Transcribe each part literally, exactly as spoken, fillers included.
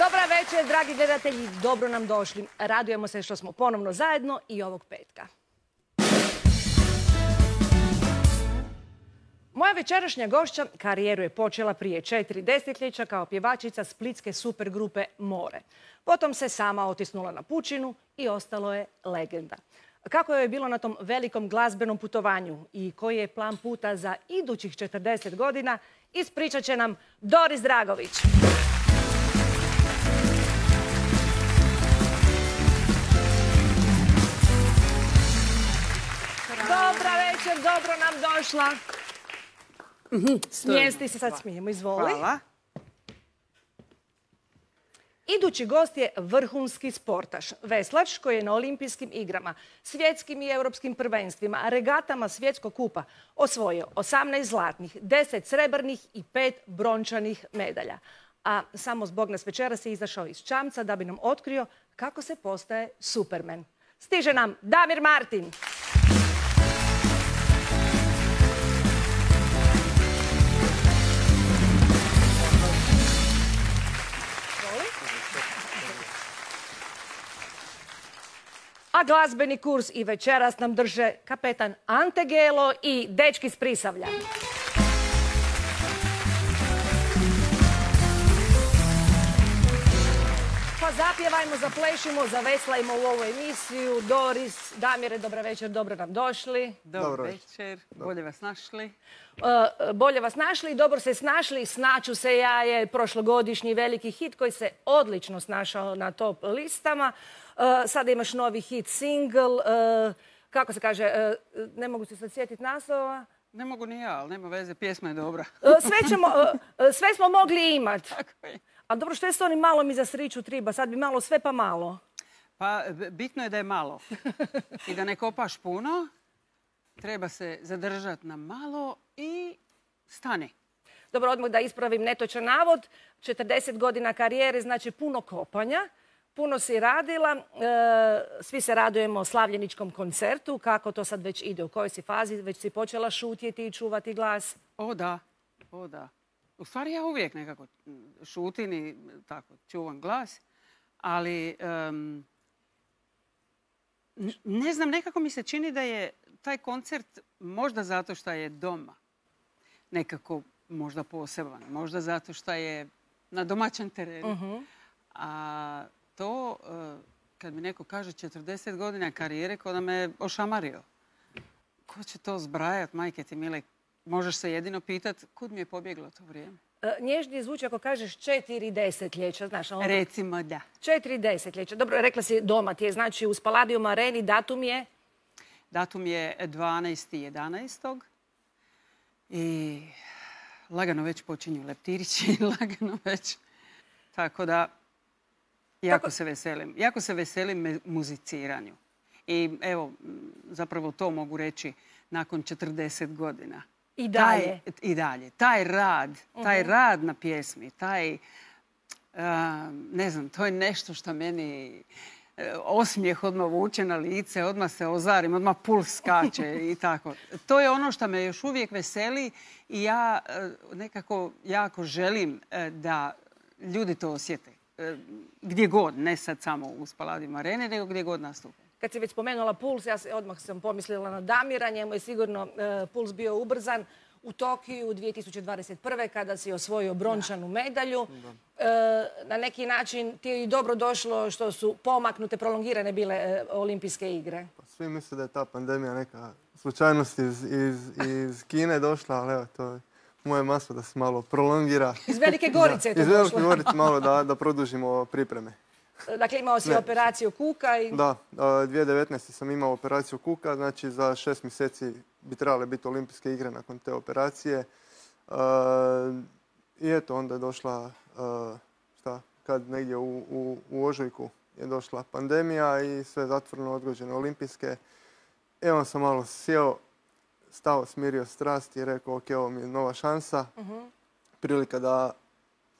Dobra večer, dragi gledatelji, dobro nam došli. Radujemo se što smo ponovno zajedno i ovog petka. Moja večerašnja gošća karijeru je počela prije četiri desetljeća kao pjevačica splitske supergrupe More. Potom se sama otisnula na pučinu i ostalo je legenda. Kako je bilo na tom velikom glazbenom putovanju i koji je plan puta za idućih četrdeset godina, ispričat će nam Doris Dragović. Dobra večer, dobro nam došla. Smijesti se, sad smijemo, izvoli. Hvala. Idući gost je vrhunski sportaš, veslač koji je na olimpijskim igrama, svjetskim i europskim prvenstvima, regatama svjetskog kupa osvojio osamnaest zlatnih, deset srebrnih i pet brončanih medalja. A samo zbog nas večeras je izašao iz čamca da bi nam otkrio kako se postaje Superman. Stiže nam Damir Martin. A glazbeni kurs i večeras nam drže kapetan Ante Gelo i dečki s Prisavlja. Pa zapjevajmo, zaplešimo, zaveslajmo u ovu emisiju. Doris, Damire, dobra večer, dobro nam došli. Dobro večer, bolje vas našli. Uh, bolje vas našli i dobro se snašli. Snaću se ja je prošlogodišnji veliki hit koji se odlično snašao na top listama. Uh, sada imaš novi hit single. Uh, kako se kaže, uh, ne mogu se sad sjetiti naslova. Ne mogu ni ja, ali nema veze, pjesma je dobra. Uh, sve, ćemo, uh, sve smo mogli imati. Tako je. A dobro, što je s onim malo mi za sriću triba? Sad bi malo sve pa malo. Pa bitno je da je malo. I da ne kopaš puno. Treba se zadržati na malo i stani. Dobro, odmah da ispravim netočan navod. četrdeset godina karijere znači puno kopanja. Puno si radila. E, svi se radujemo slavljeničkom koncertu. Kako to sad već ide? U kojoj si fazi? Već si počela šutjeti i čuvati glas? O da, o da. U stvari ja uvijek nekako šutim i tako čuvam glas. Ali um, ne znam, nekako mi se čini da je taj koncert možda zato što je doma nekako možda poseban. Možda zato što je na domaćem terenu. Uh-huh. A to, uh, kad mi neko kaže četrdeset godina karijere, ko da me ošamario. Ko će to zbrajat, majke ti mile? Možeš se jedino pitat kud mi je pobjeglo to vrijeme. E, nježnije zvuči ako kažeš četiri desetljeća, znaš. Ono... Recimo da. Četiri desetljeća. Dobro, rekla si doma ti je, znači u Spaladium Areni, datum je? Datum je dvanaesti jedanaesti i lagano već počinju leptirići, lagano već. Tako da, jako Tako... se veselim. Jako se veselim muziciranju. I evo, zapravo to mogu reći nakon četrdeset godina. I dalje. Taj, I dalje. Taj rad, taj uh-huh. rad na pjesmi, taj, uh, ne znam, to je nešto što meni uh, osmijeh odmah vuče na lice, odmah se ozarim, odmah puls skače i tako. To je ono što me još uvijek veseli i ja uh, nekako jako želim uh, da ljudi to osjete. Uh, gdje god, ne sad samo u Spaladium Arene, nego gdje god nastupe. Kad si već spomenula puls, ja odmah sam pomislila na Damira, njemu je sigurno e, puls bio ubrzan u Tokiju dvije tisuće dvadeset prve kada si osvojio brončanu medalju. E, na neki način ti je i dobro došlo što su pomaknute, prolongirane bile e, olimpijske igre. Pa svi misle da je ta pandemija neka slučajnost iz, iz, iz Kine došla, ali evo, to je moje maslo da se malo prolongira. Iz Velike Gorice je to iz došlo. Iz Velike Gorice malo da, da produžimo pripreme. Dakle, imao si ne. operaciju kuka i... Da, dvije tisuće devetnaeste sam imao operaciju kuka, znači za šest mjeseci bi trebale biti olimpijske igre nakon te operacije. Uh, I eto, onda je došla, uh, šta, kad negdje u, u, u ožujku je došla pandemija i sve zatvoreno, odgođene olimpijske. Evo sam malo sjeo, stao, smirio strast i rekao, ok, ovo mi je nova šansa. Uh-huh. Prilika da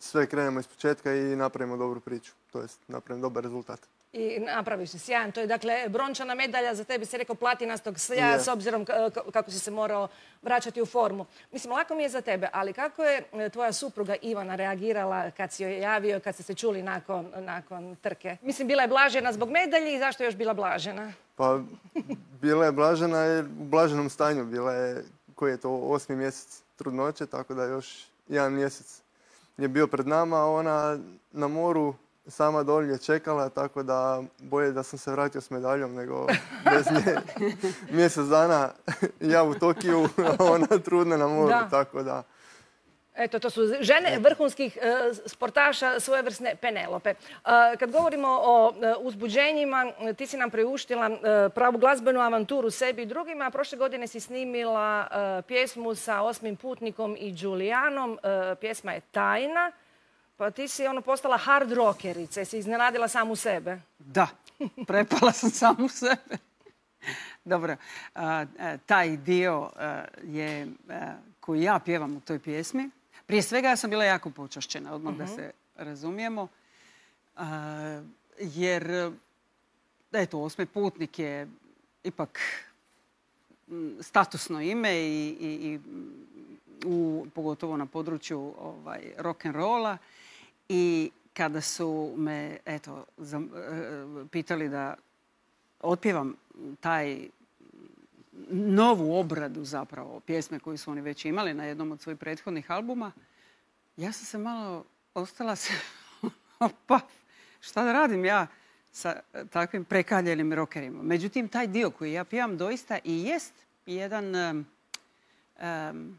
sve krenemo iz početka i napravimo dobru priču. To jest napravimo dobar rezultat. I napraviš se sjajan. To je dakle brončana medalja, za tebi se rekao platinastog sjaja, s obzirom kako si se morao vraćati u formu. Mislim, lako mi je za tebe, ali kako je tvoja supruga Ivana reagirala kad si joj javio, kad ste se čuli nakon, nakon trke? Mislim, bila je blažena zbog medalje i zašto je još bila blažena? Pa, bila je blažena jer u blaženom stanju. Bila je, koji je to, osmi mjesec trudnoće, tako da još jedan mjesec je bio pred nama, a ona na moru sama dolje čekala, tako da bolje da sam se vratio s medaljom nego bez nje. Mjesec dana ja u Tokiju, a ona trudna na moru, da. Tako da... Eto, to su žene vrhunskih uh, sportaša, svojevrsne Penelope. Uh, kad govorimo o uh, uzbuđenjima, ti si nam priuštila uh, pravu glazbenu avanturu sebi i drugima. Prošle godine si snimila uh, pjesmu sa Osmim putnikom i Giulianom. Uh, pjesma je Tajna. Pa ti si ono postala hard rockerica, si iznenadila samu sebe. Da, prepala sam samu sebe. Dobro, a, a, taj dio a, je a, koji ja pjevam u toj pjesmi. Prije svega ja sam bila jako počašćena, odmah uh-huh. da se razumijemo. A, jer, eto, Osmi putnik je ipak statusno ime i, i, i u, pogotovo na području ovaj, rock'n'rolla. I kada su me eto, zam, pitali da otpjevam taj novu obradu zapravo pjesme koju su oni već imali na jednom od svojih prethodnih albuma, ja sam se malo ostala se, pa šta da radim ja sa takvim prekaljenim rockerima. Međutim, taj dio koji ja pjevam doista i jest jedan... Um, um,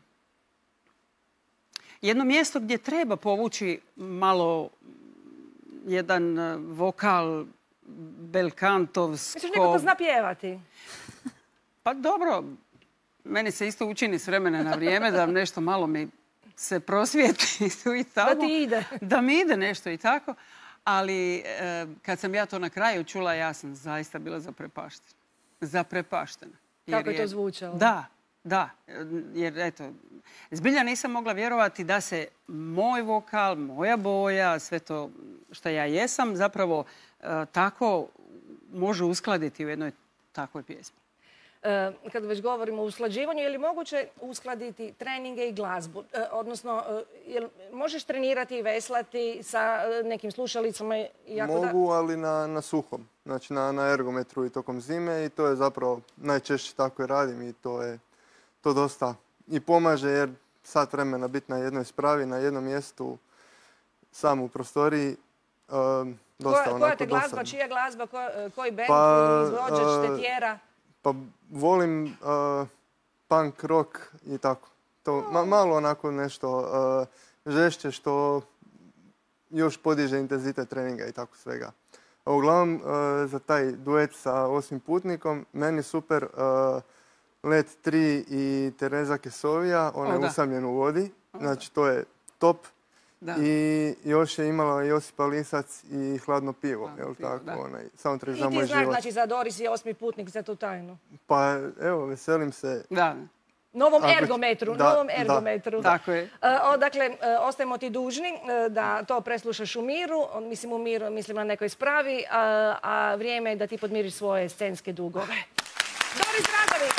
jedno mjesto gdje treba povući malo jedan vokal belkantovsko... Misliš, neko ko zna pjevati? Pa dobro, meni se isto učini s vremena na vrijeme da nešto malo mi se prosvijeti i tamo. Da ti ide. Da mi ide nešto i tako. Ali e, kad sam ja to na kraju čula, ja sam zaista bila zaprepaštena. Zaprepaštena. Kako je to zvučalo? Da. Da, jer eto, zbilja nisam mogla vjerovati da se moj vokal, moja boja, sve to što ja jesam, zapravo e, tako može uskladiti u jednoj takvoj pjesmi. E, kad već govorimo o usklađivanju, je li moguće uskladiti treninge i glazbu? E, odnosno, e, jel možeš trenirati i veslati sa nekim slušalicama? Jako Mogu, da... ali na, na suhom. Znači na, na ergometru i tokom zime i to je zapravo najčešće tako i radim i to je to dosta i pomaže jer sat vremena biti na jednoj spravi, na jednom mjestu, sam u prostoriji, um, dosta koja, onako koja te glazba, dosadno. čija glazba, ko, koji band, pa, izvođač te tjera? Pa volim uh, punk, rock i tako. To, ma, malo onako nešto uh, žešće što još podiže intenzitet treninga i tako svega. A uglavnom, uh, za taj duet sa Osmim putnikom, meni super uh, Let tri i Tereza Kesovija, ona je usamljena u vodi, znači to je top. Da. I još je imala Josipa Lisac i Hladno pivo, Hladno jel pivo, tako? da. Onaj, soundtrack I za moj ti znaš, život. znači, za Doris je Osmi putnik za tu tajnu. Pa evo, veselim se. Da. Novom Ako- ergometru, da, novom da. ergometru. Tako je. E, o, dakle, e, ostajemo ti dužni e, da to preslušaš u miru, o, mislim u miru, mislim na nekoj spravi, a, a vrijeme je da ti podmiriš svoje scenske dugove. Doris Dragović!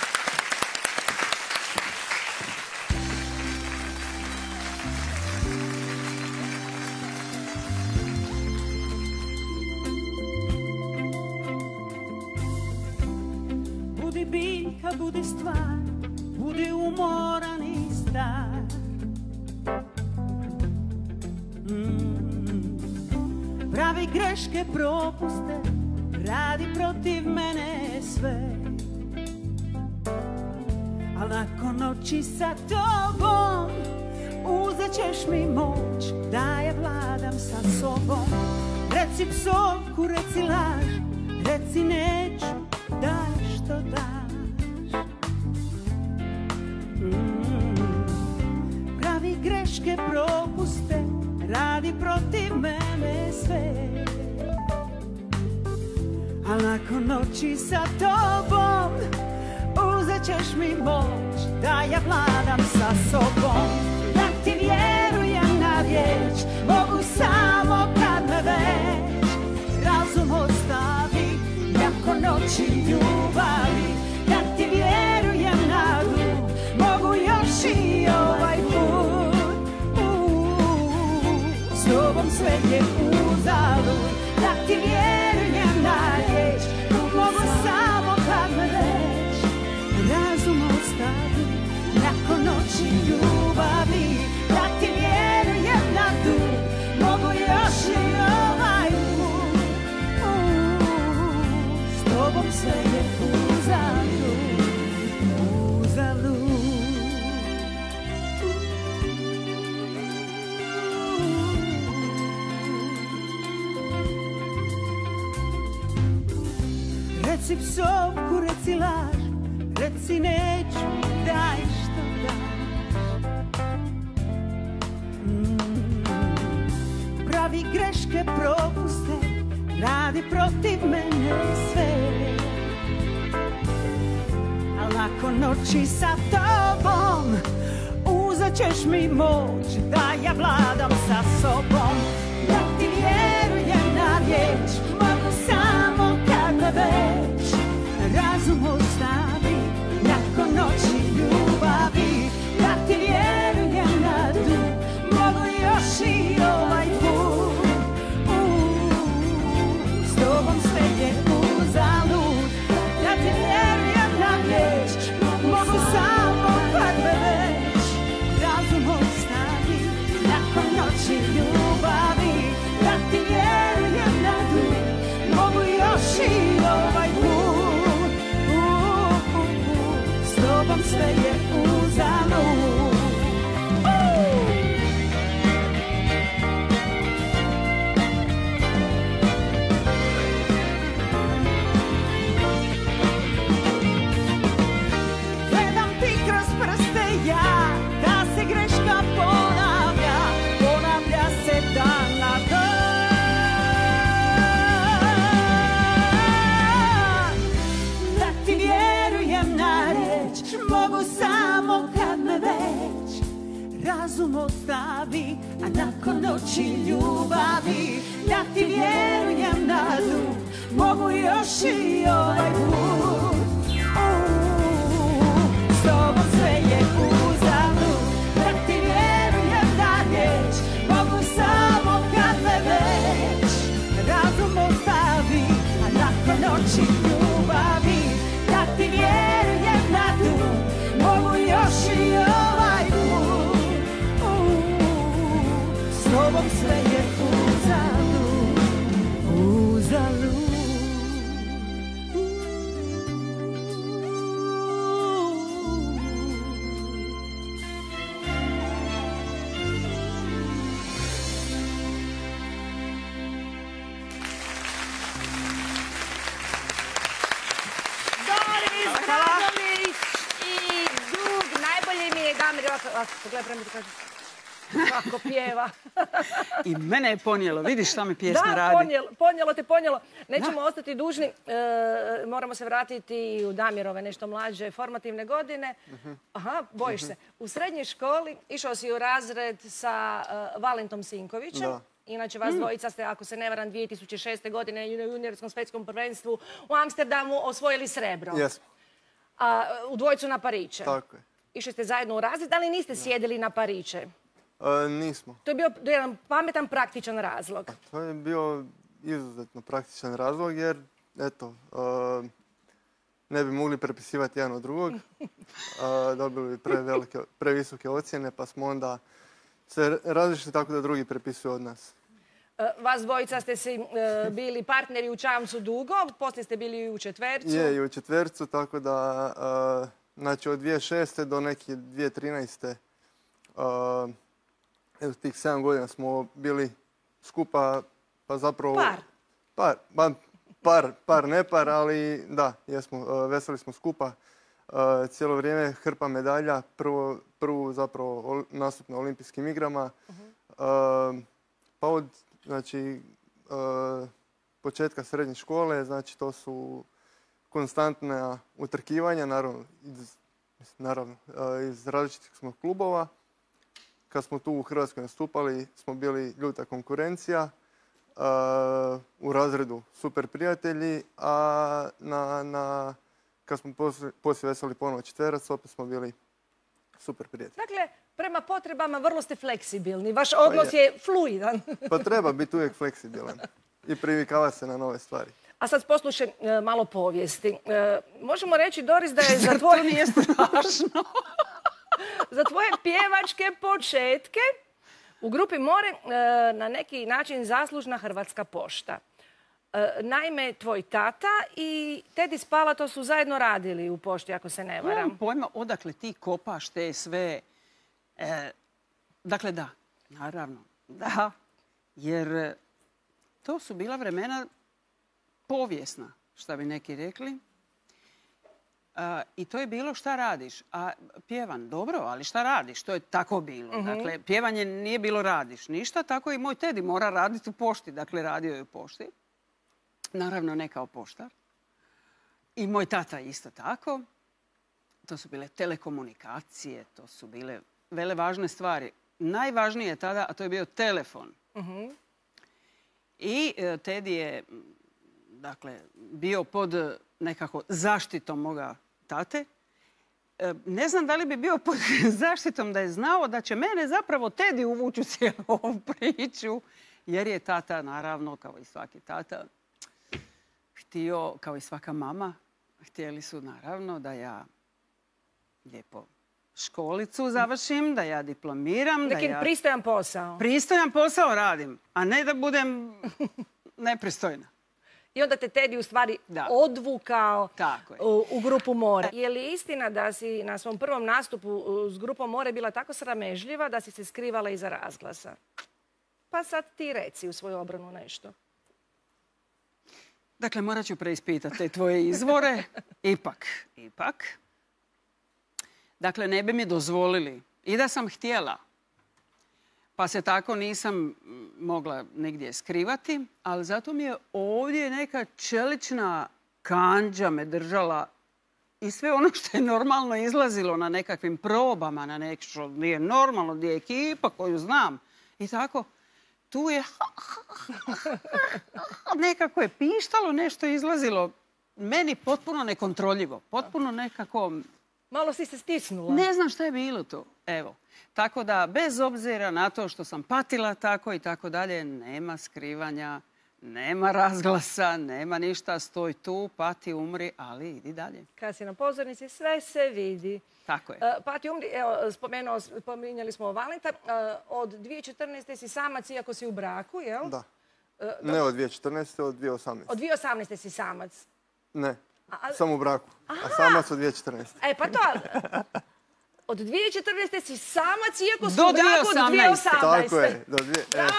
Budi biljka, budi stvar, budi umoran i star. Mm. Pravi greške, propuste, radi protiv mene sve. Al nakon noći sa tobom uzet ćeš mi moć da je vladam sa sobom. Reci psovku, reci laž, reci neću, daj što daš. Mm. Pravi greške, propuste, radi protiv mene sve. Al nakon noći sa tobom uzet ćeš mi moć da ja vladam sa sobom. Da ti vjerujem na vjeru riječ, mogu samo kad me već razum ostavi, jako noći ljubavi, kad ti vjerujem nadu, mogu još i ovaj put. S tobom sve je uzalud, da ti vjerujem na riječ, mogu samo kad me već razum ostavi, nakon noći ljubavi, da ti vjerujem nadu, mogu još i ovaj put. S tobom sve je uzalud, uzalud. Reci psovku, reci laž, reci neću, daj što daš. Mm. Pravi greške, propuste, radi protiv mene sve. Al nakon noći sa tobom uzet ćeš mi moć, da ja vladam sa sobom. Da ti vjerujem na riječ, mogu samo kad me već razum ostavi, nakon noći ljubavi, da ti vjerujem nadu, mogu još i ovaj put. S tobom sve je uzalud, da ti vjerujem na riječ, mogu samo kad me već razum ostavi, nakon noći ljubavi, da ti vjerujem nadu, mogu još i ovaj put. S tobom sve je uzalud. Gledam ti kroz prste ja, da se greška ponavlja, ponavlja se dan na dan. Da ti vjerujem na riječ, mogu samo kad me već razum ostavi, a nakon noći ljubavi, da ti vjerujem nadu, mogu još i ovaj put. S tobom sve je uzalud, da ti vjerujem na riječ, mogu samo kad me već razum ostavi, a nakon noći ljubavi, da ti vjerujem nadu, mogu još i ovaj put. S tobom sve je uzalud, uzalud. Doris Bradović i Dug, najbolje mi je Damir, ovako, pogledaj prema ti kažem, kako pjeva. I mene je ponijelo, vidiš šta mi pjesma Da, radi. ponijelo, ponijelo te ponijelo. Nećemo ostati dužni, e, moramo se vratiti u Damirove nešto mlađe formativne godine. Aha, bojiš se. U srednjoj školi išao si u razred sa e, Valentom Sinkovićem. Da. Inače, vas dvojica ste, ako se ne varam, dvije tisuće šeste. godine na juniorskom svjetskom prvenstvu u Amsterdamu osvojili srebro. Jesmo, A, u dvojicu na pariće. tako je. Išli ste zajedno u razred, ali niste sjedili na pariće. E, nismo. To je bio jedan pametan, praktičan razlog. To je bio izuzetno praktičan razlog jer, eto, e, ne bi mogli prepisivati jedan od drugog. E, dobili bi prevelike, previsoke ocjene, pa smo onda se različili tako da drugi prepisuju od nas. E, Vas dvojica ste si e, bili partneri u čamcu dugo, poslije ste bili i u četvercu. Je, i u četvercu, tako da, e, znači od dvije tisuće šeste. do neke dvije tisuće trinaeste. E, evo, tih sedam godina smo bili skupa, pa zapravo... Par. Par, ba, par, par, ne par, ali da, jesmo, e, veseli smo skupa. E, cijelo vrijeme hrpa medalja, prvo, prvu zapravo ol- nastup na olimpijskim igrama. E, pa od, znači, e, početka srednje škole, znači to su konstantna utrkivanja, naravno iz, naravno, e, iz različitih smo klubova. kad smo tu u Hrvatskoj nastupali, smo bili ljuta konkurencija. Uh, u razredu super prijatelji, a na, na, kad smo poslije, poslije veseli ponovo četverac, opet smo bili super prijatelji. Dakle, prema potrebama vrlo ste fleksibilni. Vaš odnos je. je fluidan. Pa treba biti uvijek fleksibilan i privikavati se na nove stvari. A sad poslušaj e, malo povijesti. E, možemo reći, Doris, da je za tvoje... nije strašno. za tvoje pjevačke početke u grupi More e, na neki način zaslužna Hrvatska pošta. E, naime, tvoj tata i Tedi Spalato su zajedno radili u pošti, ako se ne varam. Nemam pojma odakle ti kopaš te sve. E, dakle, da, naravno, da. Jer to su bila vremena povijesna, šta bi neki rekli. A, I to je bilo šta radiš. A pjevan, dobro, ali šta radiš? To je tako bilo. Uh-huh. Dakle, pjevanje nije bilo radiš ništa, tako i moj Tedi mora raditi u pošti. Dakle, radio je u pošti. Naravno, ne kao poštar. I moj tata isto tako. To su bile telekomunikacije, to su bile vele važne stvari. Najvažnije je tada, a to je bio telefon. Uh-huh. I e, Tedi je, dakle, bio pod nekako zaštitom moga tate. E, ne znam da li bi bio pod zaštitom da je znao da će mene zapravo Tedi uvući u cijelu ovu priču. Jer je tata, naravno, kao i svaki tata, htio, kao i svaka mama, htjeli su naravno da ja lijepo školicu završim, da ja diplomiram. Neki da ja pristojan posao. Pristojan posao radim, a ne da budem nepristojna. I onda te Tedi u stvari da. odvukao Tako je. u, u grupu More. Je li istina da si na svom prvom nastupu s grupom More bila tako sramežljiva da si se skrivala iza razglasa? Pa sad ti reci u svoju obranu nešto. Dakle, morat ću preispitati te tvoje izvore. Ipak, ipak. Dakle, ne bi mi dozvolili. I da sam htjela. Pa se tako nisam mogla nigdje skrivati. Ali zato mi je ovdje neka čelična kandža me držala. I sve ono što je normalno izlazilo na nekakvim probama, na nešto što nije normalno, gdje je ekipa koju znam. I tako, tu je nekako je pištalo, nešto izlazilo. Meni potpuno nekontroljivo. Potpuno nekako... Malo si se stisnula. Ne znam šta je bilo to. Evo. Tako da, bez obzira na to što sam patila tako i tako dalje, nema skrivanja, nema razglasa, nema ništa. Stoj tu, pati, umri, ali idi dalje. Kad si na pozornici, sve se vidi. Tako je. Uh, pati, umri, evo, spomenuo, spominjali smo Valenta. Uh, od dvije tisuće četrnaeste si samac, iako si u braku, jel? Da. Uh, ne od dvije tisuće četrnaeste, od dvije tisuće osamnaeste. Od dvije tisuće osamnaeste si samac? Ne, a, samo u braku. Aha. A samac od dvije tisuće četrnaeste. E, pa to... Od dvije tisuće četrnaeste si samac, iako si do u braku od dvije tisuće osamnaeste. Tako je. Do dvije... e.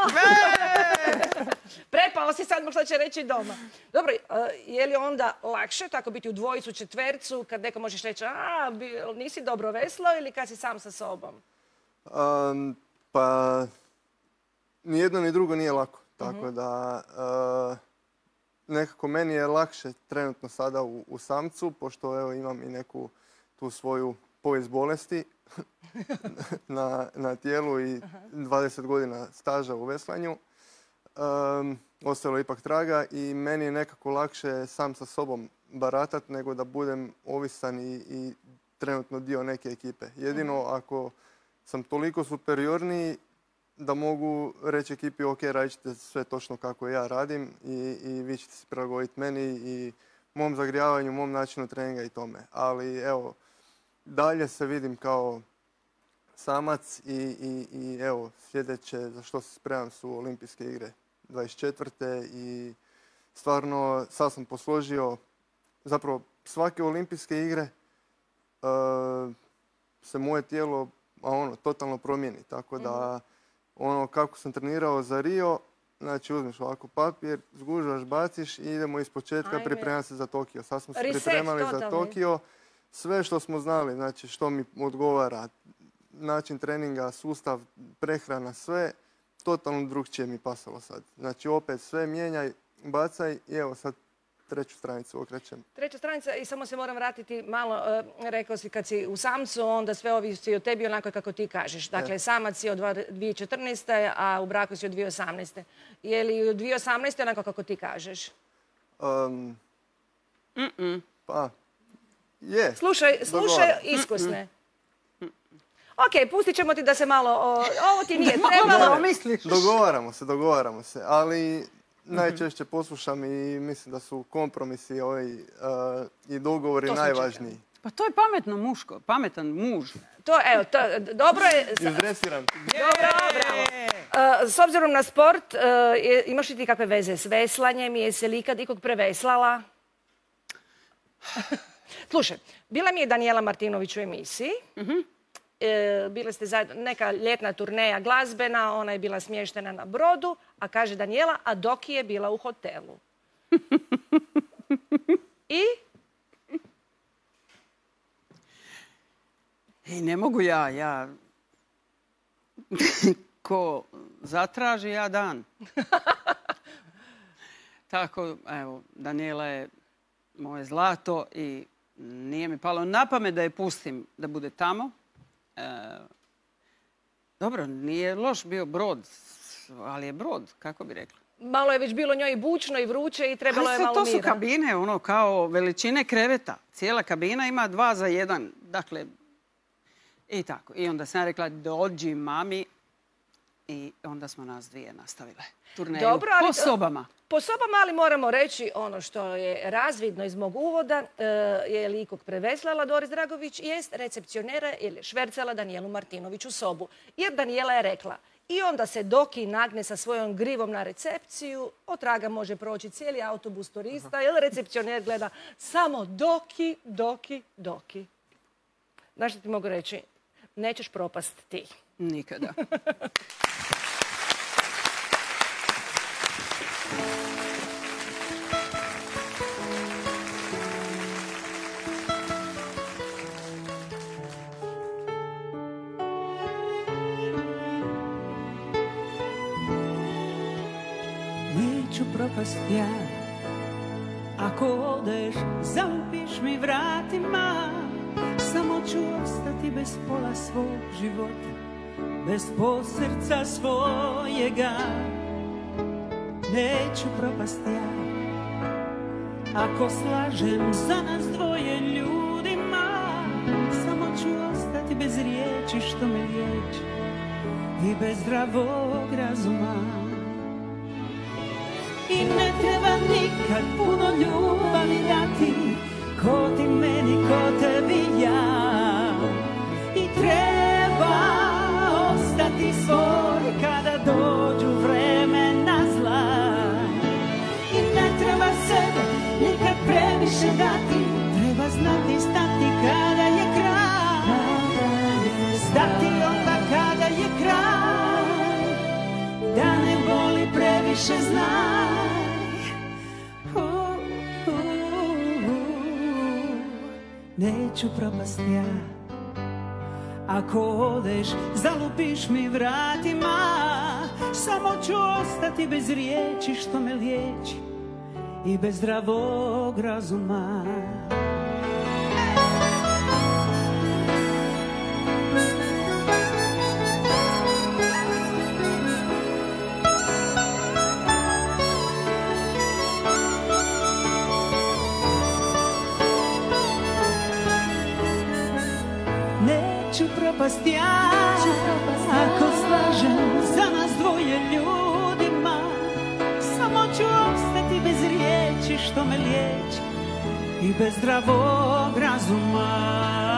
Prepao si sad, možda će reći doma. Dobro, je li onda lakše tako biti u dvojicu, četvercu, kad neko možeš reći, a, nisi dobro veslo, ili kad si sam sa sobom? Um, pa, ni jedno ni drugo nije lako. Tako uh-huh. da, uh, nekako meni je lakše trenutno sada u, u samcu, pošto evo, imam i neku tu svoju povijest bolesti na, na tijelu i dvadeset godina staža u veslanju. Um, ostalo je ipak traga i meni je nekako lakše sam sa sobom baratat nego da budem ovisan i, i trenutno dio neke ekipe. Jedino ako sam toliko superiorniji da mogu reći ekipi ok, radit ćete sve točno kako ja radim i, i vi ćete se prilagoditi meni i mom zagrijavanju, mom načinu treninga i tome. Ali evo, dalje se vidim kao samac i, i, i evo, sljedeće za što se spremam su Olimpijske igre dvadeset četvrte i stvarno sad sam posložio, zapravo svake Olimpijske igre uh, se moje tijelo a ono, totalno promijeni. Tako da ono kako sam trenirao za Rio, znači uzmeš ovako papir, zgužvaš, baciš i idemo iz početka, pripremam se za Tokio. Sad smo se Reset, pripremali totalni. za Tokio. Sve što smo znali, znači što mi odgovara, način treninga, sustav, prehrana, sve, totalno drugčije mi pasalo sad. Znači opet sve mijenjaj, bacaj i evo sad treću stranicu okrećem. Treća stranica i samo se moram vratiti malo, e, rekao si kad si u samcu, onda sve ovisi o tebi onako kako ti kažeš. Dakle, samac si od dvije tisuće četrnaeste. a u braku si od dvije tisuće osamnaeste. Je li u dvije tisuće osamnaeste. onako kako ti kažeš? Um, pa, je. Slušaj, slušaj iskusne. Ok, pustit ćemo ti da se malo... O, ovo ti nije trebalo. Dogovaramo se, dogovaramo se, ali najčešće poslušam i mislim da su kompromisi ovaj, uh, i dogovori To sam najvažniji. Pa to je pametno muško, pametan muž. To, evo, to, dobro je... Izdresiram. Dobro, bravo. Uh, s obzirom na sport, uh, je- imaš li ti kakve veze s veslanjem? Jesi li ikad ikog preveslala? Slušaj, bila mi je Danijela Martinović u emisiji. E, bile ste zajedno, neka ljetna turneja glazbena, ona je bila smještena na brodu, a kaže Danijela, a Doki je bila u hotelu. I? I ne mogu ja, ja... Ko zatraži, ja dan. Tako, evo, Danijela je moje zlato i nije mi palo na pamet da je pustim da bude tamo. E, dobro, nije loš bio brod, ali je brod, kako bi rekla. Malo je već bilo njoj bučno i vruće i trebalo Ali je sad malo to su mira. kabine, ono, kao veličine kreveta. Cijela kabina ima dva za jedan. Dakle, i tako. I onda sam rekla, dođi mami. I onda smo nas dvije nastavile turneju Dobro, ali- po sobama. Po sobama, ali moramo reći ono što je razvidno iz mog uvoda, e, je li ikog preveslala Doris Dragović, jest recepcionera ili švercala Danijelu Martinović u sobu. Jer Danijela je rekla, i onda se Doki nagne sa svojom grivom na recepciju, otraga može proći cijeli autobus turista, jer recepcioner gleda samo Doki, Doki, Doki. Znaš što ti mogu reći? Nećeš propast ti. Nikada. Neću propast ja. Ako odeš, zalupiš mi vratima. Samo ću ostati bez pola svog života, bez pol srca svojega. Neću propast ja. Ako slažem za nas dvoje ljudima, samo ću ostati bez riječi što me liječi i bez zdravog razuma. I ne treba nikad puno ljubavi dati, ko ti meni, ko tebi ja. I treba ostati svoj kada dođu vremena zla. I ne treba sebe nikad previše dati, treba znati stati kada je kraj. Stati onda kada je kraj, da ne boli previše znaj. Neću propast ja. Ako odeš, zalupiš mi vratima, samo ću ostati bez riječi što me liječi i bez zdravog razuma. Neću propast ja, ako slažem za nas dvoje ljudima, samo ću ostati bez riječi što me liječi i bez zdravog razuma.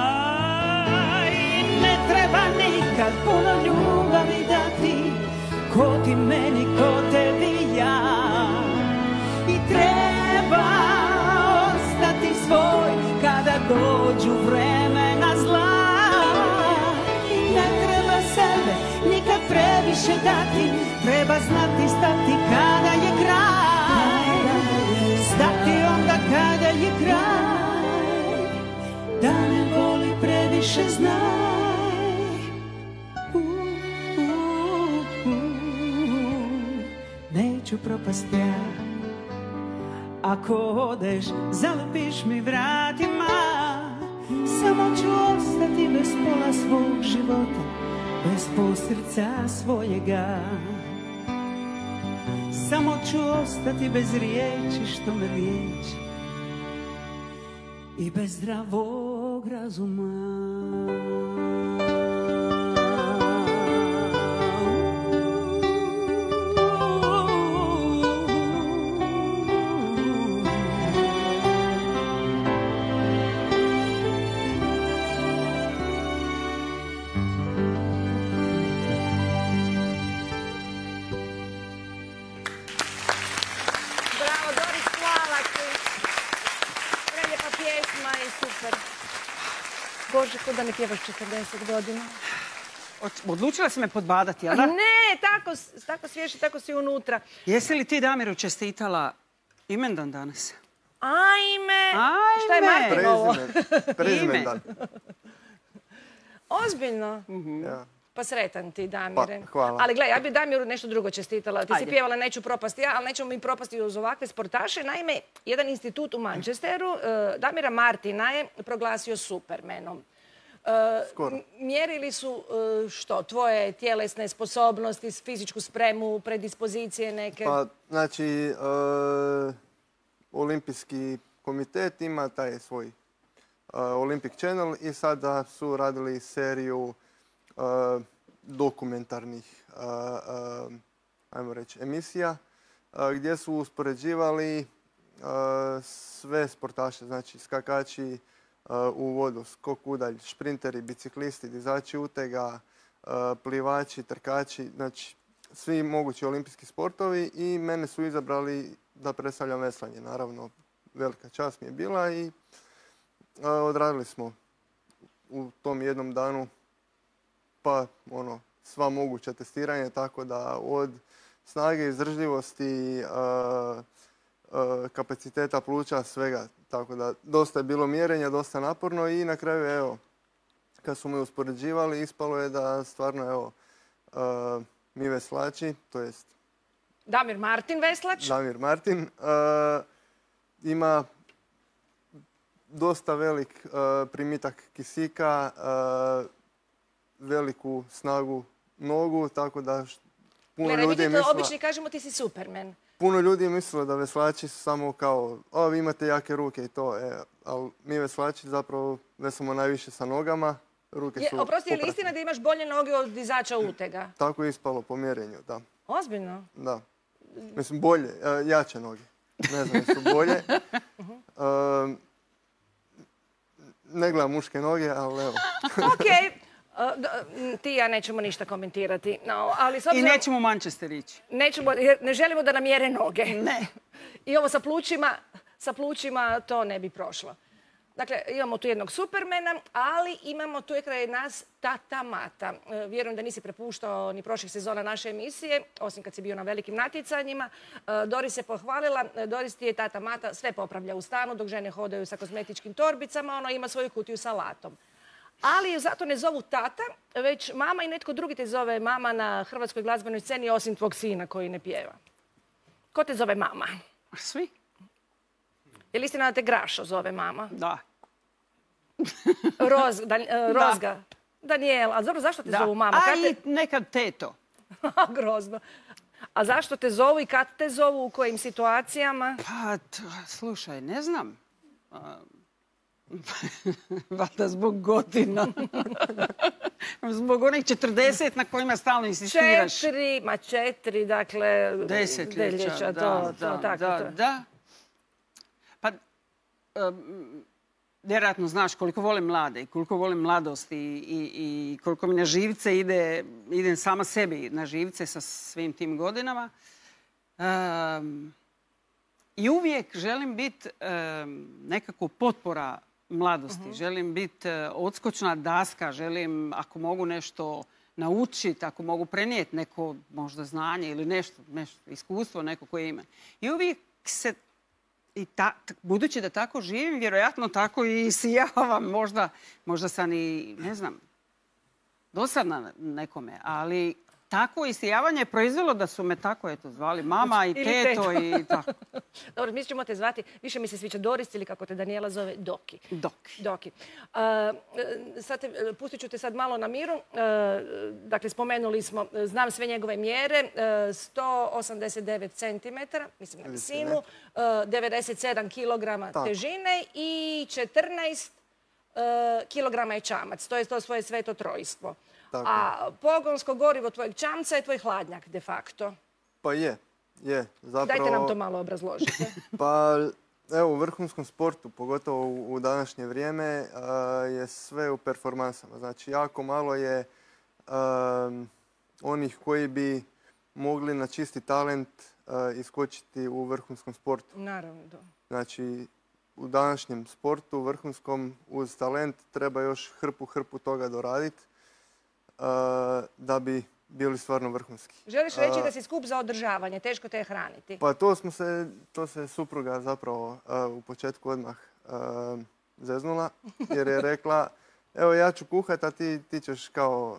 I ne treba nikad puno ljubavi dati, ko ti meni, ko tebi ja. I treba ostati svoj kada dođu vremena zla. Nikad previše dati, treba znati stati kada je kraj. Stati onda kada je kraj, da ne boli previše znaj. Uh, uh, uh, neću propast ja. ako odeš, zalepiš mi vratima. Samo ću ostati bez pola svog života, bez pol srca svojega. Samo ću ostati bez riječi što me liječi i bez zdravog razuma. Bože, ko da ne pjevaš četrdeset godina. Odlučila si me podbadati, jel da? Ne, tako, tako svježi, tako si unutra. Jesi li ti Damiru čestitala imendan danas? Ajme! Ajme! Šta je Martinovo? Prezimen, prezimen dan. Ozbiljno? Ja. Pa sretan ti, Damire. Pa, hvala. Ali gledaj, ja bi Damiru nešto drugo čestitala. Ti Ajde. si pjevala Neću propasti ja, ali nećemo mi propasti uz ovakve sportaše. Naime, jedan institut u Manchesteru, eh, Damira Martina je proglasio supermenom. Eh, Skoro. m- Mjerili su eh, što? Tvoje tjelesne sposobnosti, fizičku spremu, predispozicije neke? Pa, znači, e, Olimpijski komitet ima taj svoj e, Olympic Channel i sada su radili seriju e, dokumentarnih, e, e, ajmo reći, emisija e, gdje su uspoređivali e, sve sportaše, znači skakači e, u vodu, skok udalj, šprinteri, biciklisti, dizači utega, e, plivači, trkači, znači svi mogući olimpijski sportovi i mene su izabrali da predstavljam veslanje. Naravno, velika čast mi je bila i e, odradili smo u tom jednom danu pa ono, sva moguća testiranja, tako da od snage, izdržljivosti, e, e, kapaciteta pluća, svega. Tako da dosta je bilo mjerenja, dosta naporno i na kraju, evo, kad su me uspoređivali, ispalo je da stvarno, evo, e, mi veslači, to jest Damir Martin veslač? Damir Martin, e, ima dosta velik e, primitak kisika, e, veliku snagu nogu, tako da š- puno Gledaj, mi ljudi je ti to mislilo, obični kažemo ti si superman. puno ljudi je mislilo da veslači su samo kao, o, vi imate jake ruke i to, e, ali mi veslači zapravo veslamo najviše sa nogama, ruke Je, su oprosti, je li popratne. istina da imaš bolje noge od dizača utega? Tako je ispalo po mjerenju, da. Ozbiljno? Da. Mislim, bolje, e, jače noge. Ne znam, jesu bolje. E, ne gledam muške noge, ali evo. Ok, uh, d- m, ti i ja nećemo ništa komentirati. No, ali s I obzirom, nećemo u Manchester ići. nećemo, jer ne želimo da nam mjere noge. Ne. I ovo sa plućima, sa plućima to ne bi prošlo. Dakle, imamo tu jednog supermena, ali imamo tu je kraj nas Tata Mata. E, Vjerujem da nisi prepuštao ni prošlih sezona naše emisije, osim kad si bio na velikim natjecanjima. E, Doris se pohvalila, e, Doris ti je Tata Mata sve popravlja u stanu dok žene hodaju sa kozmetičkim torbicama, ono ima svoju kutiju sa latom. Ali je zato ne zovu tata, već mama i netko drugi te zove mama na hrvatskoj glazbenoj sceni osim tvog sina koji ne pjeva. Ko te zove mama? Svi? Je li istina da te Grašo zove mama? Da. Roz, Dan, e, Rozga. Danijela. A dobro, zašto te Da. zovu mama? A Kad i te... nekad teto. Grozno. A zašto te zovu i kad te zovu, u kojim situacijama? Pa, t- slušaj, ne znam. A, Valjda zbog godina. Zbog onih četrdeset na kojima stalno insistiraš. Četiri, ma četiri, dakle... Desetljeća, desetljeća, da, to, da, to, tako, da, to. da. Pa, em, vjerojatno znaš koliko volim mlade i koliko volim mladost i, i, i koliko mi na živce ide, idem sama sebi na živce sa svim tim godinama. Em, I uvijek želim biti nekako potpora mladosti. Želim biti odskočna daska, želim ako mogu nešto naučiti, ako mogu prenijeti neko možda znanje ili nešto, nešto iskustvo neko koje ima. I uvijek se, i ta, budući da tako živim, vjerojatno tako i sijavam. Možda, možda sam i, ne znam, dosadna nekome, ali takvo isijavanje je proizvelo da su me tako eto zvali mama i teto i tako. Dobro, mi ćemo te zvati, više mi se sviđa Doris ili kako te Daniela zove, Doki. Doki. Doki. Sad te, pustit ću te sad malo na miru. Dakle, spomenuli smo, znam sve njegove mjere, sto osamdeset devet centimetara, mislim na visinu, devedeset sedam kilograma težine i četrnaest kilograma je čamac. To je to svoje sveto trojstvo. A pogonsko gorivo tvojeg čamca je tvoj hladnjak, de facto. Pa je, je. Zapravo, dajte nam to malo obrazložite. Pa, evo, u vrhunskom sportu, pogotovo u, u današnje vrijeme, uh, je sve u performansama. Znači, jako malo je uh, onih koji bi mogli na čisti talent uh, iskočiti u vrhunskom sportu. Naravno, da. Znači, u današnjem sportu, vrhunskom, uz talent treba još hrpu, hrpu toga doraditi da bi bili stvarno vrhunski. Želiš reći da si skup za održavanje, teško te je hraniti? Pa to smo se, to se supruga zapravo u početku odmah zeznula, jer je rekla, evo ja ću kuhat, a ti, ti ćeš kao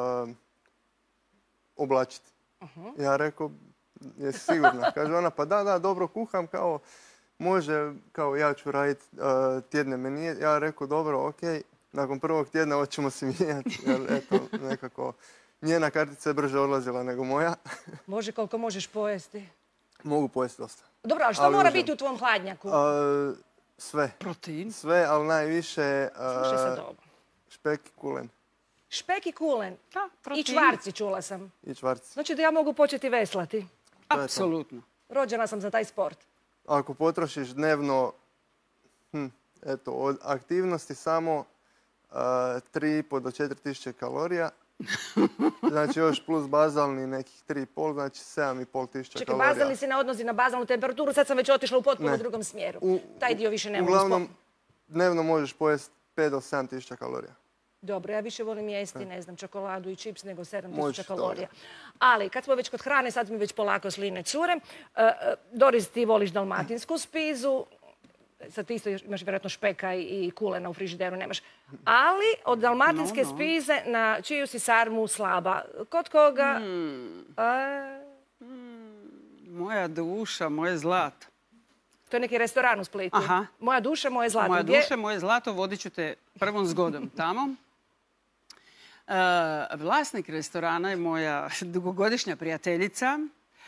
oblačiti. Ja rekao, jesi sigurna? Kaže ona, pa da, da, dobro kuham, kao može, kao ja ću raditi tjedne menije. Ja rekao, dobro, okej. Nakon prvog tjedna hoćemo se mijenjati, jer eto, nekako njena kartica je brže odlazila nego moja. Može koliko možeš pojesti? Mogu pojesti dosta. Dobro, a što mora biti u tvom hladnjaku? Sve. Protein? Sve, ali najviše Slušaj sad ovo. špek i kulen. Špek i kulen? Da, protein. I čvarci, čula sam. I čvarci. Znači da ja mogu početi veslati? Apsolutno. Rođena sam za taj sport. Ako potrošiš dnevno, hm, eto, od aktivnosti samo tri i pol do četiri tisuće kalorija. Znači još plus bazalni nekih tri i pol, znači sedam i pol tisuća kalorija. Čekaj, bazalni se ne odnosi na bazalnu temperaturu, sad sam već otišla u potpuno drugom smjeru. Taj dio više ne mogu spomenu. Uglavnom, dnevno možeš pojesti pet do sedam tisuća kalorija. Dobro, ja više volim jesti, ne znam, čokoladu i čips nego sedam tisuća kalorija. Ali, kad smo već kod hrane, sad mi već polako sline cure. Doris, ti voliš dalmatinsku spizu. Sad ti isto imaš vjerojatno špeka i kulena u frižideru, nemaš. Ali od dalmatinske no, no. spize na čiju si sarmu slaba? Kod koga? Mm. A... Mm. Moja duša, moje zlato. To je neki restoran u Splitu. Aha. Moja duša, moje zlato. Moja Gdje? duša, moje zlato, vodit ću te prvom zgodom tamo. E, vlasnik restorana je moja dugogodišnja prijateljica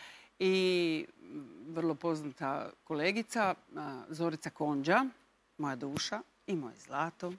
i vrlo poznata kolegica, Zorica Konđa, moja duša i moje zlato.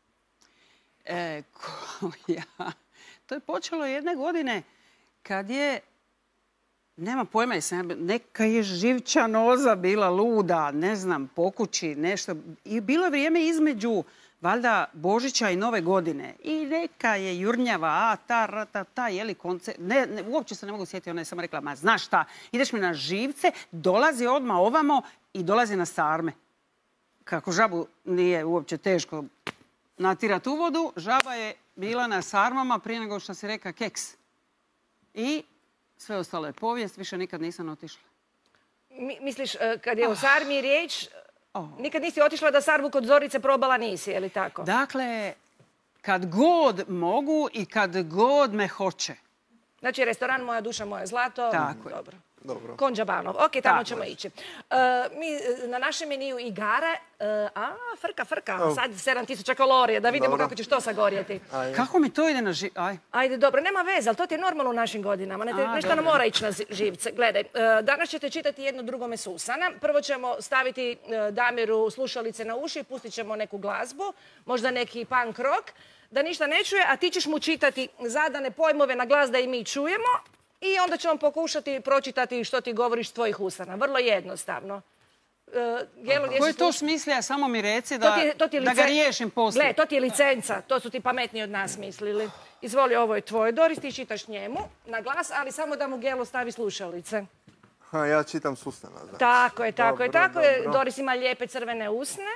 E, koja... To je počelo jedne godine kad je, nema pojma, neka je živčanoza bila luda, ne znam, po kući, nešto. I bilo vrijeme između, valjda, Božića i Nove godine. I neka je jurnjava, a ta, ta, ta, jeli koncert. Ne, ne, uopće se ne mogu sjetiti, ona je samo rekla, ma znaš šta, ideš mi na živce, dolazi odmah ovamo i dolazi na sarme. Kako žabu nije uopće teško natirati u vodu, žaba je bila na sarmama prije nego što si reka keks. I sve ostalo je povijest, više nikad nisam otišla. Mi, misliš, kad je o sarmi riječ, oh. nikad nisi otišla da sarmu kod Zorice probala nisi, je li tako? Dakle, kad god mogu i kad god me hoće. Znači, restoran Moja duša, moje zlato. Tako je. Dobro. Dobro. Konđa Banov. Ok, tamo tako ćemo je. ići. Uh, mi na našem meniju igara, uh, a, frka, frka, oh. sad sedam tisuća kalorija, da vidimo dobro. kako ćeš to sagorjeti. Ajde. Kako mi to ide na živce? Aj. Ajde, dobro, nema veze, ali to ti je normalno u našim godinama. Ne, a, nešto nam mora ići na živce. Gledaj, uh, danas ćete čitati jedno drugome Susana. Prvo ćemo staviti uh, Damiru slušalice na uši, pustit ćemo neku glazbu, možda neki punk rock, da ništa ne čuje, a ti ćeš mu čitati zadane pojmove na glas da i mi čujemo. I onda ćemo pokušati pročitati što ti govoriš s tvojih usana. Vrlo jednostavno. Uh, Gelo, Koji to smislija? Samo mi reci da, to ti je, to ti je da ga riješim poslije. Gle, to ti je licenca. To su ti pametniji od nas mislili. Izvoli, ovo je tvoje. Doris, ti čitaš njemu na glas, ali samo da mu Gelo stavi slušalice. Ha, ja čitam s usana. Znači. Tako je, tako dobro, je, tako dobro. je. Doris ima lijepe crvene usne.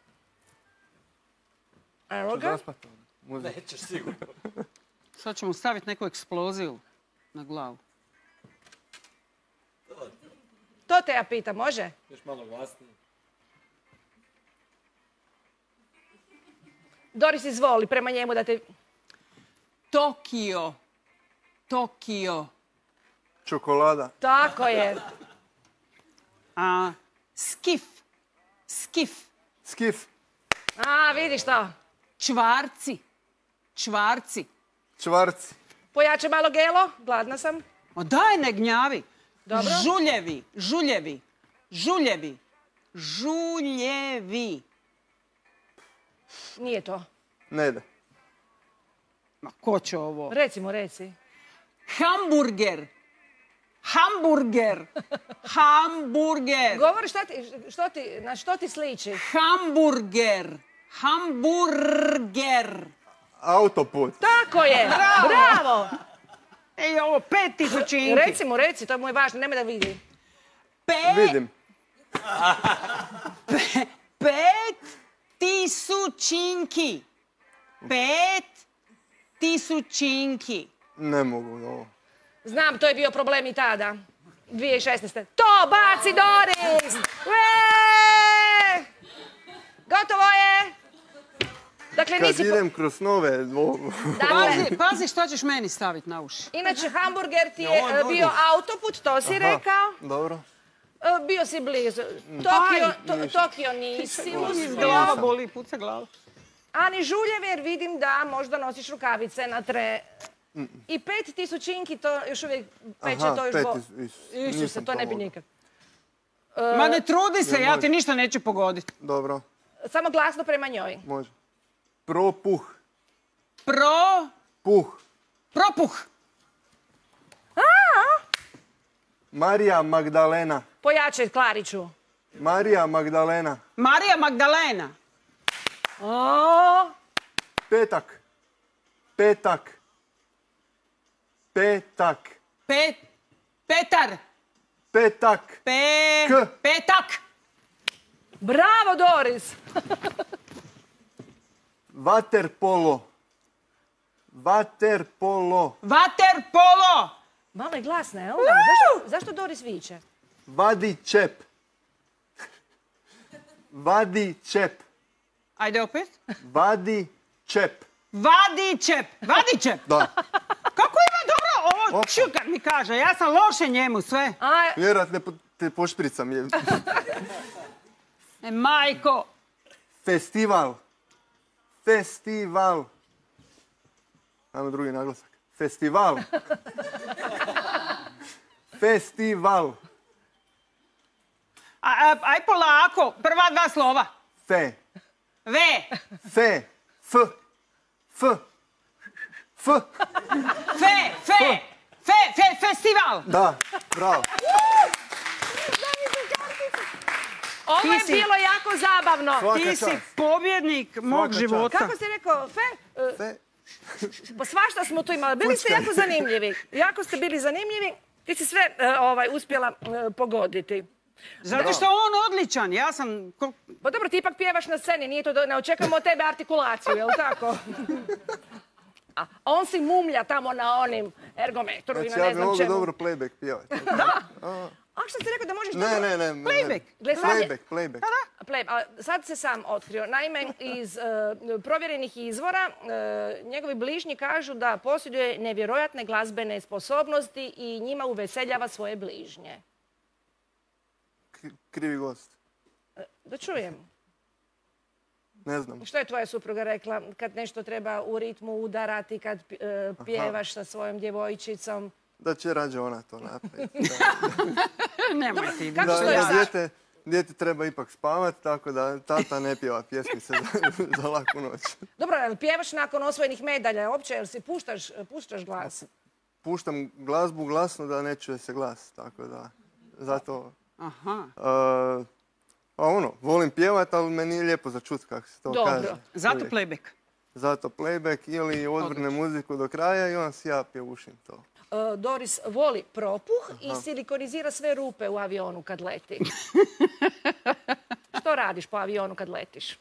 Evo ga. Nećeš sigurno. Sad ćemo staviti neku eksploziju na glavu. To te ja pitam, može? Još malo glasnije. Doris, izvoli, prema njemu da te... Tokio. Tokio. Čokolada. Tako je. A, skif. Skif. Skif. A, vidiš to. Čvarci. Čvarci. Čvarci. Pojače malo gelo, gladna sam. O daj, ne gnjavi. Dobro. Žuljevi. Žuljevi. Žuljevi. Žuljevi. Nije to. Ne ide. Ma ko će ovo? Recimo, reci. Hamburger. Hamburger. Hamburger. Govori šta ti, što ti, na što ti sliči? Hamburger. Hamburger. Autoput. Tako je. Bravo. Bravo. Ej, ovo pet tisućinki. Recimo, reci, to mu je važno, nemoj da vidi. Pe, Vidim. pet tisućinki. Pet tisućinki. Ne mogu ovo. Znam, to je bio problem i tada. dvije tisuće šesnaeste. To baci Doris! Ue! Gotovo je! Dakle, Kad nisi... po- idem kroz nove... o- Dakle, Pazi, pazi što ćeš meni staviti na uši. inače, hamburger ti Ja, je ovo je e, dobro. bio autoput, to si Aha, rekao. Dobro. E, Bio si blizu. Tokio, to- ništa. Tokio nisi Iz uspio. glava boli, puca glava. A ni žuljeve, jer vidim da možda nosiš rukavice na tre... I pet tisućinki, to još uvijek peče, Aha, to još pet bo... is- is- Isuse, nisam to ne bi mogao. nikad. Ma ne trudi se, Jel ja može? ti ništa neću pogoditi. Dobro. Samo glasno prema njoj. Može. Propuh. Pro, Puh. propuh. Marija Magdalena. Pojačaj Klariću. Marija Magdalena. Marija Magdalena. O, Petak. Petak. Petak. Pet, Petar. Petak. Pe, K. petak. bravo, Doris! Vaterpolo. Vaterpolo. Vaterpolo. Malo je glasna, jel da? Zašto, zašto Doris viče? Vadi čep. Vadi čep. Ajde opet. Vadi čep. Vadičep. Vadičep. Da. Kako ima dobro ovo Opa. ču kad mi kaže. Ja sam loše njemu sve. A, Vjerojatno po- te pošpricam. je. E, majko. Festival. Festival. Ajmo drugi naglasak. Festival. Festival. A, a, aj polako. Prva dva slova. Fe. Ve. Fe. F. F. F. Fe. Fe. Fe. Fe. Festival. Da. Bravo. ovo je Ti si- bilo jako zabavno. Svaka Ti si čast. pobjednik mog čast. života. Kako si rekao, Fe? E, Fe. Pa svašta smo tu imali. Bili ste Fuckaj. jako zanimljivi. Jako ste bili zanimljivi. Ti si sve e, ovaj, uspjela e, pogoditi. Zato što je on odličan. Ja sam... ko- Pa dobro, ti ipak pjevaš na sceni, nije to, do- ne očekujemo od tebe artikulaciju, jel tako? A on si mumlja tamo na onim ergometru i Znači, na ja ne bi znam mogu čemu. dobro playback pjevati. A što si rekao da možeš Ne, dobro... ne, ne. ne. Playback. Gle, sad je- Playback, playback. Pleb, a sad se sam otkrio. Naime, iz e, provjerenih izvora, e, njegovi bližnji kažu da posjeduje nevjerojatne glazbene sposobnosti i njima uveseljava svoje bližnje. K- Krivi gost. Da čujem. Ne znam. Što je tvoja supruga rekla kad nešto treba u ritmu udarati, kad e, pjevaš sa svojom djevojčicom? Da će rađe ona to napraviti. Nemoj ti. Kako Da, stoji da, sad? dijete, dijete treba ipak spavat, tako da tata ne pjeva pjesmice za, za laku noć. Dobro, ali pjevaš nakon osvojenih medalja uopće, jel si puštaš, puštaš glas? Puštam glazbu glasno da ne čuje se glas, tako da zato... Aha. Uh, a ono, volim pjevat, ali meni je lijepo za čut kako se to Dobro. kaže. Zato Uvijek. playback. Zato playback ili odvrne muziku do kraja i onda si ja pjevušim to. E, Doris voli propuh i silikonizira sve rupe u avionu kad leti. Što radiš po avionu kad letiš?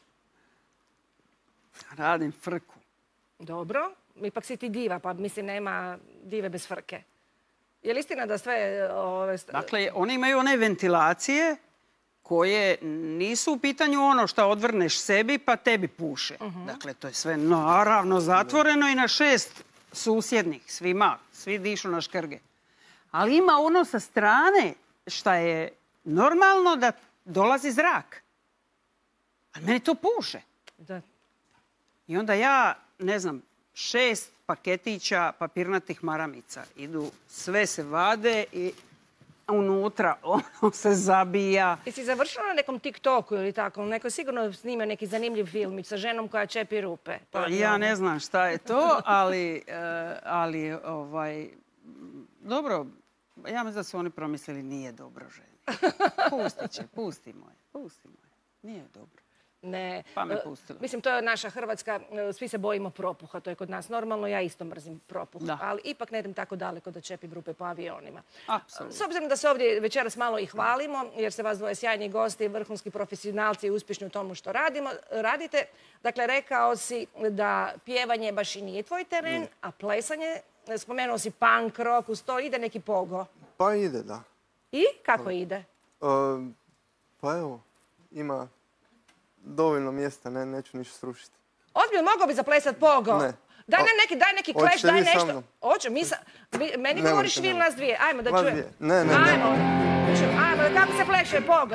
Radim frku. Dobro, ipak si ti diva, pa mislim nema dive bez frke. Je li istina da sve... Ove, st- Dakle, oni imaju one ventilacije koje nisu u pitanju ono što odvrneš sebi pa tebi puše. Dakle, to je sve naravno zatvoreno i na šest susjednih, svima, svi dišu na škrge. Ali ima ono sa strane šta je normalno da dolazi zrak. A meni to puše. Da. I onda ja, ne znam, šest paketića papirnatih maramica idu, sve se vade i unutra ono se zabija. Jesi završila na nekom TikToku ili tako? Neko je sigurno snimio neki zanimljiv filmić sa ženom koja čepi rupe. Pa ja ne znam šta je to, ali, ali ovaj, dobro, ja mislim da su oni promislili nije dobro ženi. Pusti će, pusti moje, pusti moje. Nije dobro. Ne. Pa me pustilo. Mislim, to je naša Hrvatska, svi se bojimo propuha, to je kod nas normalno, ja isto mrzim propuh. Da. Ali ipak ne idem tako daleko da čepim rupe po avionima. Apsolutno. S obzirom da se ovdje večeras malo i hvalimo, jer se vas dvoje sjajni gosti, vrhunski profesionalci i uspješni u tomu što radimo, radite. Dakle, rekao si da pjevanje baš i nije tvoj teren, a plesanje, spomenuo si punk, rock, uz to ide neki pogo. Pa ide, da. I kako ide? E, pa evo, ima dovoljno mjesta, ne, neću ništa srušiti. Ozbiljno, mogao bi zaplesat pogo? Ne. Daj nam neki, daj neki kleš, Hoćete daj vi sa nešto. mnom? Hoću, mi sa... mi- meni Ne govoriš možete, vi ili ne nas dvije. Ajmo da Vas čujem. dvije. Ne, ne, ne. Ajmo. Čujem, ajmo, kako se pleše pogo?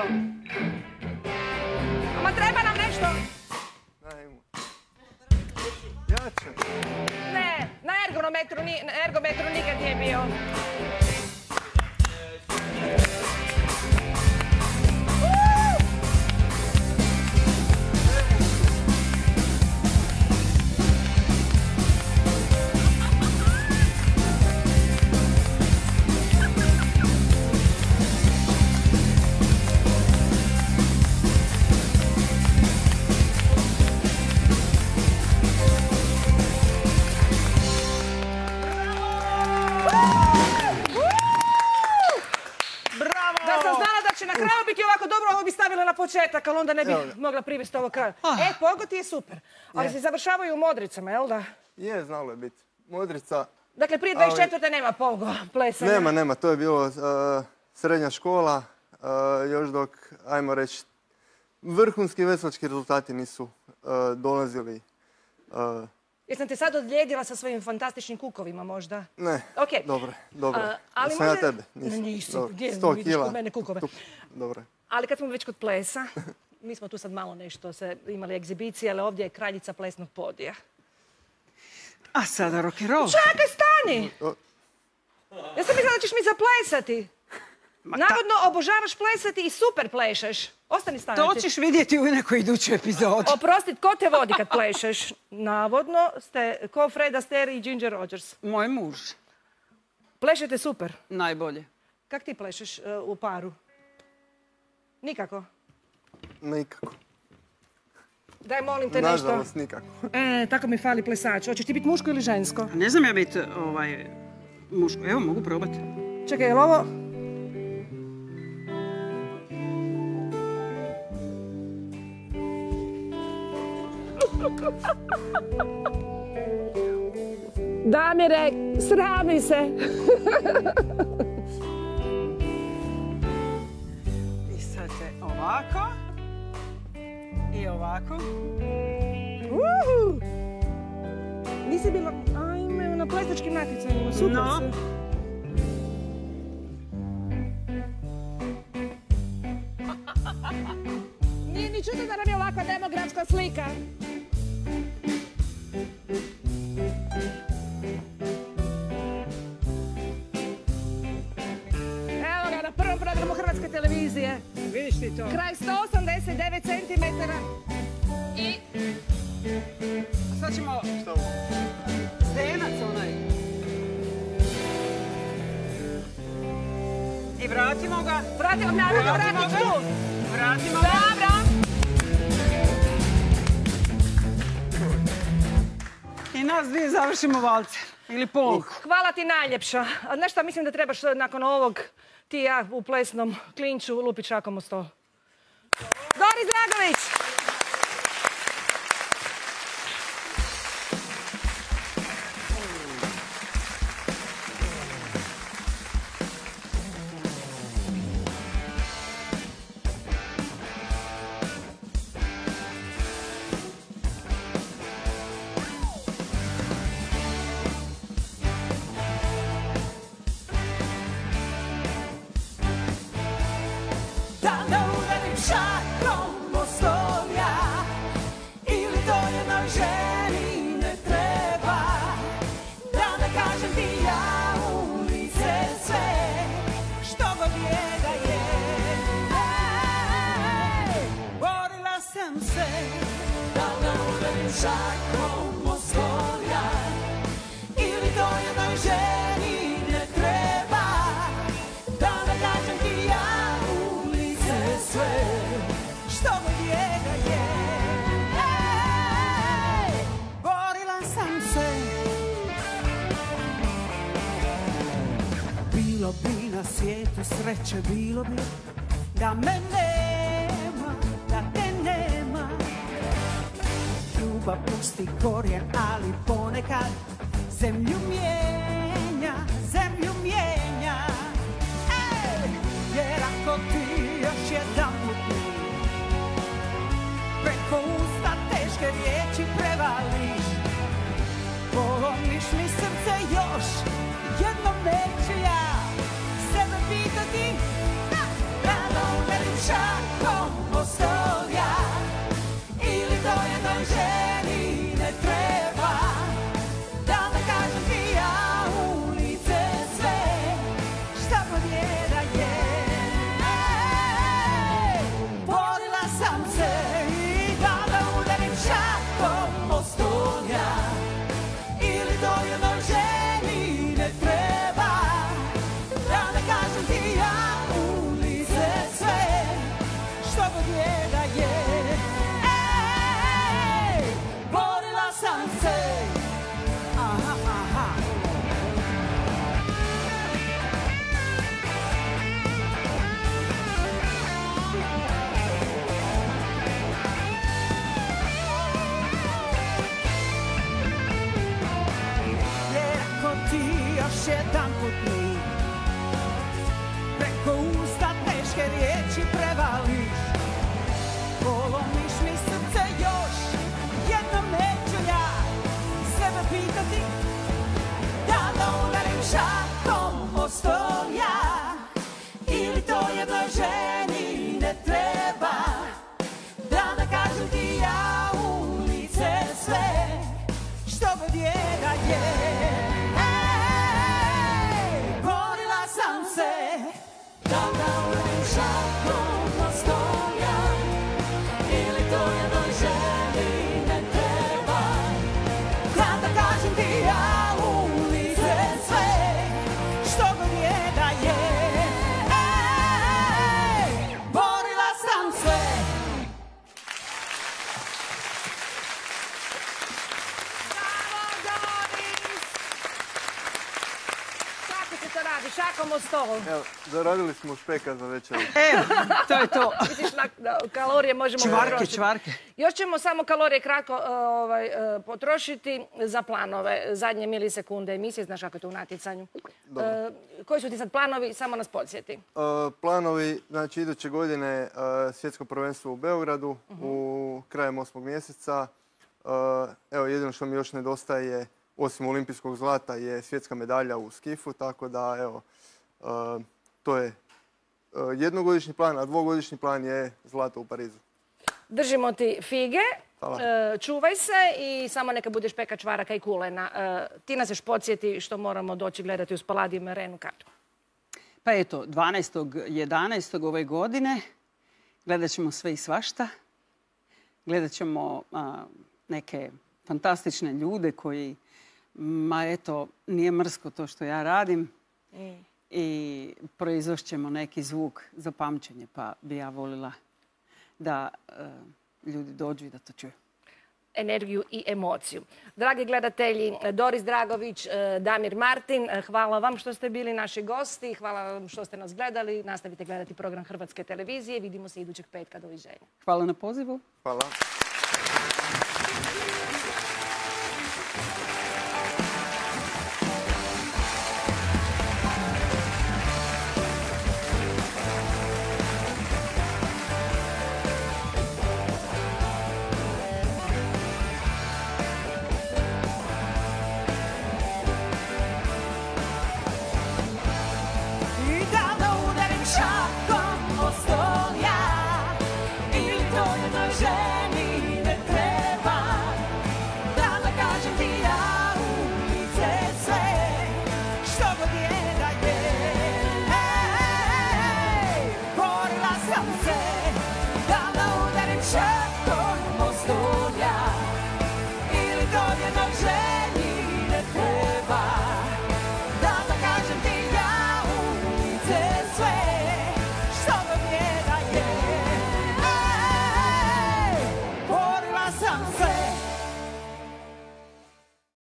Ama treba nam nešto. Ajmo. Jače. Ne, na ergonometru, ni, na ergometru nikad nije bio. Da sam znala da će na kraju biti ovako dobro, ovo bi stavila na početak, ali onda ne bi Evo ga. mogla privesti ovo kraju. E, pogo ti je super. Ali Je. se završavaju u Modricama, jel da? Je, znalo je biti. Modrica, Dakle, prije dvadeset četvrte nema pogo, plesanja. nema, nema, to je bilo uh, srednja škola, uh, još dok, ajmo reći, vrhunski veslački rezultati nisu uh, dolazili. Uh, Jesam te sad odlijedila sa svojim fantastičnim kukovima možda? ne, Okej. dobro, dobro. A, ali Jesam ja može- tebe? Ne, nisi, Dobro. gdje sto vidiš kila. kod mene kukove? Tup. Dobro. Ali kad smo već kod plesa, mi smo tu sad malo nešto se imali egzibicije, ali ovdje je kraljica plesnog podija. A sada rock'n'roll. Čekaj, stani! O. Ja sam mislila da ćeš mi zaplesati. Ma ta- Navodno obožavaš plesati i super plešeš. Ostani stani. To ćeš vidjeti u nekoj idućoj epizodi. Oprostit, ko te vodi kad plešeš? Navodno ste ko Fred Astaire i Ginger Rogers. Moj muž. Plešete super. Najbolje. Kak ti plešeš uh, u paru? Nikako. Nikako. Daj, molim te nešto. Nažalost, nikako. E, tako mi fali plesač. Hoćeš ti biti muško ili žensko? Ne znam ja biti ovaj, muško. Evo, mogu probati. Čekaj, je li ovo... Damire, srami se. I sad se ovako. I ovako. Uhu. Nisi bila, ajme, na plesačkim natjecanjima, super No. se. Nije ni čudno da nam je ovakva demografska slika. Evo ga na prvom programu Hrvatske televizije. Vidiš ti to? Kraj sto osamdeset devet centimetara. I A sad ćemo Šta ovo? zdenac onaj. I vratimo ga. vratimo, naravno, Vratimo vratit ga. tu. Vratimo ga. Dobro. I nas dvije završimo valce. Ili polku. Hvala ti najljepša. A znaš šta, mislim da trebaš nakon ovog ti i ja u plesnom klinču lupit šakom u stol. Doris Dragović! šakom postolja, ili to jednoj ženi ne treba, da ne kažem ti ja u lice sve, što god je da je. Ej, borila sam se da ne udarim šakom postolja, ili to jednoj ženi ne treba, da ne kažem ti ja u lice sve, što god je da je. Ej, borila sam se. Bilo bi na svijetu sreće, bilo bi da me nema, da te nema. Ljubav pusti korijen, ali ponekad zemlju mijenja, zemlju mijenja. Ej, jer ako ti još jedan put mi preko usta teške riječi prevališ, polomiš mi srce još jednom, neću ja sebe pitati da ne udarim šakom o stolja, ili to jednoj ženi ne treba, da ne kažem ti ja u lice sve, šta god je da je. Ej, borila sam se i da ne udarim šakom o stolja, ili to jednoj ženi ne treba, da ne kažem ti ja u lice sve, što god je da je. Ej, borila sam se. Aha, aha. Jer ako ti još jedan put mi preko usta teške riječi prevališ, polomiš mi srce još jednom, neću ja sebe pitati da ne udarim šakom o stolja, ili to jednoj ženi ne treba, da ne kažem ti ja u lice sve, što god je da je. Ej, borila sam se da ne udarim šakom o stolja, ili to jednoj ženi ne treba, da ne kažem ti ja u lice sve, što god je da je. Ej, borila sam se. Bravo, Doris! Kako se to radi? Šakom o stol. Evo, zaradili smo špeka za večer. Evo, to je to. Vidiš, na, na kalorije možemo Čvarke, potrošiti. čvarke. Još ćemo samo kalorije kratko uh, ovaj, uh, potrošiti za planove. Zadnje milisekunde emisije, znaš kako je to u natjecanju. Uh, koji su ti sad planovi? Samo nas podsjeti. Uh, planovi, znači iduće godine uh, svjetsko prvenstvo u Beogradu u krajem osmog mjeseca. Uh, evo, jedino što mi još nedostaje, osim olimpijskog zlata, je svjetska medalja u skifu, tako da evo, uh, to je uh, jednogodišnji plan, a dvogodišnji plan je zlato u Parizu. Držimo ti fige, Hvala. uh, čuvaj se i samo neka budeš peka čvaraka i kulena. Uh, ti nas još podsjeti što moramo doći gledati u Palladium Arenu kartu. Pa eto, dvanaestog jedanaestog ove godine gledat ćemo sve i svašta. Gledat ćemo a, neke fantastične ljude koji, ma eto, nije mrsko to što ja radim. Mm. I proizvošćemo neki zvuk za pamćenje, pa bi ja volila da e, ljudi dođu i da to čuju. Energiju i emociju. Dragi gledatelji, Doris Dragović, Damir Martin, hvala vam što ste bili naši gosti, hvala vam što ste nas gledali. Nastavite gledati program Hrvatske televizije. Vidimo se idućeg petka. Doviđenja. Hvala na pozivu. Hvala.